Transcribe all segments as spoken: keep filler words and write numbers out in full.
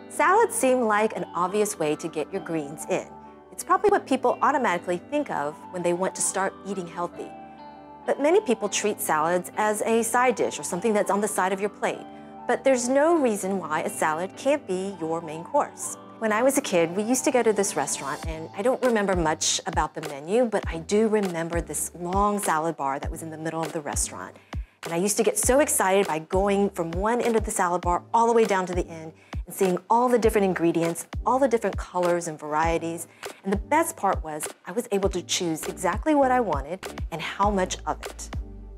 Salads seem like an obvious way to get your greens in. It's probably what people automatically think of when they want to start eating healthy. But many people treat salads as a side dish or something that's on the side of your plate. But there's no reason why a salad can't be your main course. When I was a kid, we used to go to this restaurant, and I don't remember much about the menu, but I do remember this long salad bar that was in the middle of the restaurant. And I used to get so excited by going from one end of the salad bar all the way down to the end and seeing all the different ingredients, all the different colors and varieties. And the best part was I was able to choose exactly what I wanted and how much of it.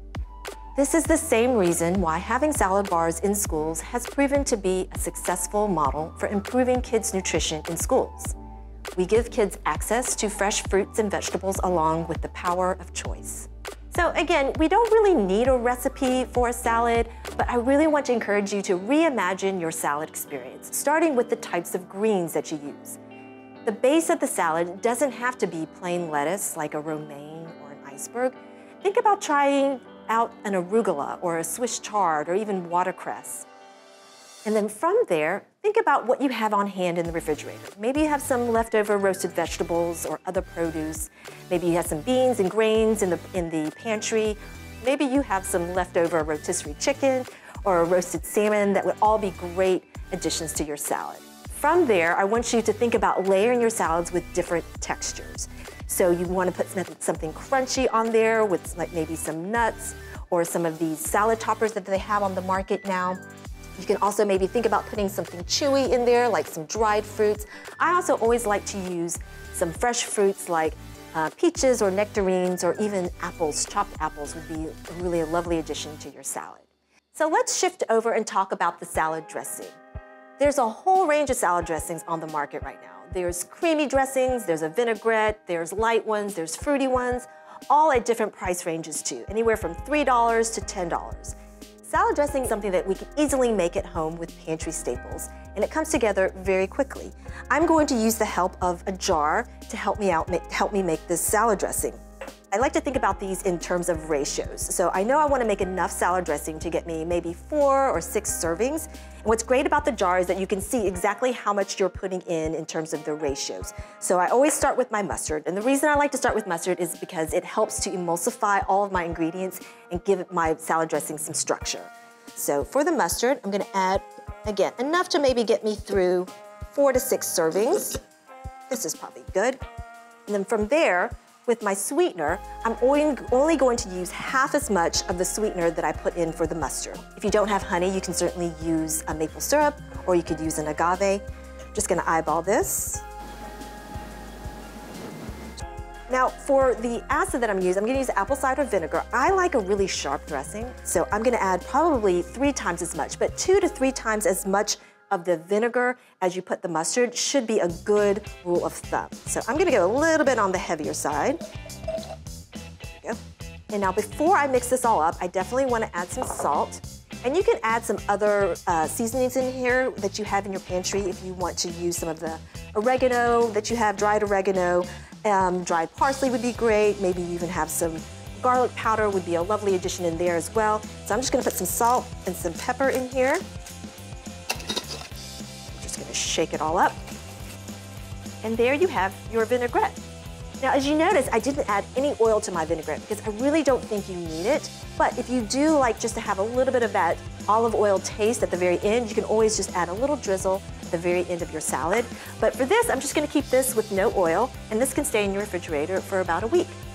This is the same reason why having salad bars in schools has proven to be a successful model for improving kids' nutrition in schools. We give kids access to fresh fruits and vegetables along with the power of choice. So again, we don't really need a recipe for a salad, but I really want to encourage you to reimagine your salad experience, starting with the types of greens that you use. The base of the salad doesn't have to be plain lettuce like a romaine or an iceberg. Think about trying out an arugula or a Swiss chard or even watercress. And then from there, think about what you have on hand in the refrigerator. Maybe you have some leftover roasted vegetables or other produce. Maybe you have some beans and grains in the, in the pantry. Maybe you have some leftover rotisserie chicken or a roasted salmon that would all be great additions to your salad. From there, I want you to think about layering your salads with different textures. So you want to put something crunchy on there with like maybe some nuts or some of these salad toppers that they have on the market now. You can also maybe think about putting something chewy in there, like some dried fruits. I also always like to use some fresh fruits like uh, peaches or nectarines or even apples. Chopped apples would be really a lovely addition to your salad. So let's shift over and talk about the salad dressing. There's a whole range of salad dressings on the market right now. There's creamy dressings, there's a vinaigrette, there's light ones, there's fruity ones, all at different price ranges too, anywhere from three dollars to ten dollars. Salad dressing is something that we can easily make at home with pantry staples, and it comes together very quickly. I'm going to use the help of a jar to help me out, make, help me make this salad dressing. I like to think about these in terms of ratios. So I know I want to make enough salad dressing to get me maybe four or six servings. And what's great about the jar is that you can see exactly how much you're putting in in terms of the ratios. So I always start with my mustard. And the reason I like to start with mustard is because it helps to emulsify all of my ingredients and give my salad dressing some structure. So for the mustard, I'm going to add, again, enough to maybe get me through four to six servings. This is probably good. And then from there, with my sweetener, I'm only going to use half as much of the sweetener that I put in for the mustard. If you don't have honey, you can certainly use a maple syrup, or you could use an agave. I'm just gonna eyeball this. Now, for the acid that I'm using, I'm gonna use apple cider vinegar. I like a really sharp dressing, so I'm gonna add probably three times as much, but two to three times as much of the vinegar as you put the mustard should be a good rule of thumb. So I'm gonna go a little bit on the heavier side. There we go. And now before I mix this all up, I definitely wanna add some salt. And you can add some other uh, seasonings in here that you have in your pantry if you want to use some of the oregano that you have, dried oregano. Um, dried parsley would be great. Maybe you even have some garlic powder would be a lovely addition in there as well. So I'm just gonna put some salt and some pepper in here. Shake it all up. And there you have your vinaigrette. Now, as you notice, I didn't add any oil to my vinaigrette because I really don't think you need it. But if you do like just to have a little bit of that olive oil taste at the very end, you can always just add a little drizzle at the very end of your salad. But for this, I'm just gonna keep this with no oil, and this can stay in your refrigerator for about a week.